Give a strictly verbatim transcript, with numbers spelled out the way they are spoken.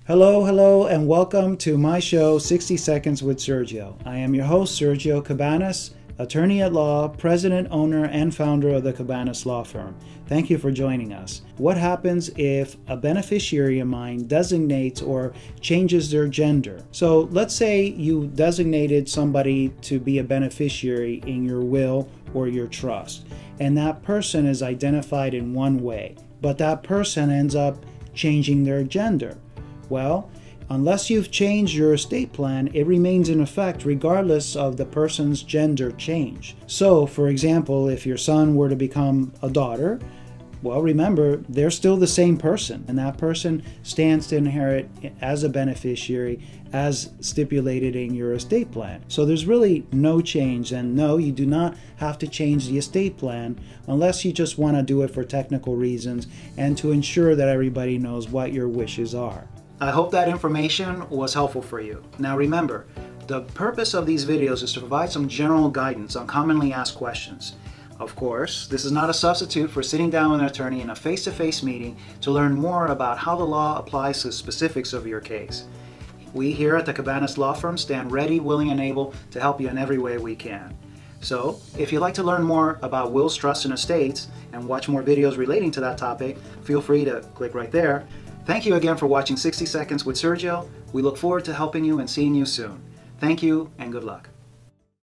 Hello, hello, and welcome to my show, sixty seconds with Sergio. I am your host, Sergio Cabanas, attorney at law, president, owner, and founder of the Cabanas Law Firm. Thank you for joining us. What happens if a beneficiary of mine designates or changes their gender? So let's say you designated somebody to be a beneficiary in your will or your trust, and that person is identified in one way, but that person ends up changing their gender. Well, unless you've changed your estate plan, it remains in effect regardless of the person's gender change. So, for example, if your son were to become a daughter, well, remember, they're still the same person, and that person stands to inherit as a beneficiary as stipulated in your estate plan. So there's really no change, and no, you do not have to change the estate plan unless you just want to do it for technical reasons and to ensure that everybody knows what your wishes are. I hope that information was helpful for you. Now remember, the purpose of these videos is to provide some general guidance on commonly asked questions. Of course, this is not a substitute for sitting down with an attorney in a face-to-face meeting to learn more about how the law applies to the specifics of your case. We here at the Cabanas Law Firm stand ready, willing, and able to help you in every way we can. So, if you'd like to learn more about wills, trusts, and estates and watch more videos relating to that topic, feel free to click right there. Thank you again for watching sixty seconds with Sergio. We look forward to helping you and seeing you soon. Thank you and good luck.